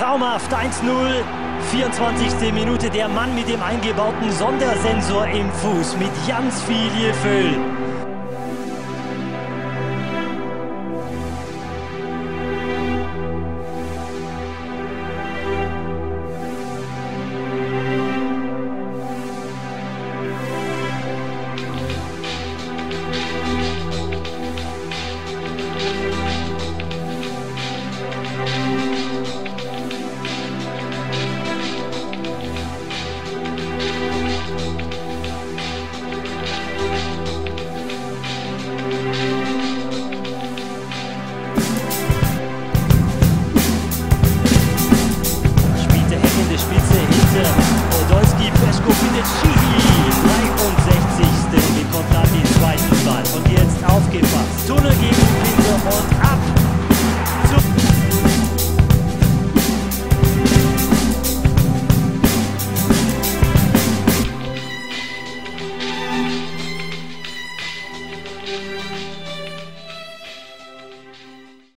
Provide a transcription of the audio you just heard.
Traumhaft 1:0, 24. Minute. Der Mann mit dem eingebauten Sondersensor im Fuß mit ganz viel Gefühl. Podolski, Peschko findet Schiri, 63. bekommt dann den zweiten Ball. Und jetzt aufgepasst. Tunnel gegen Pinter und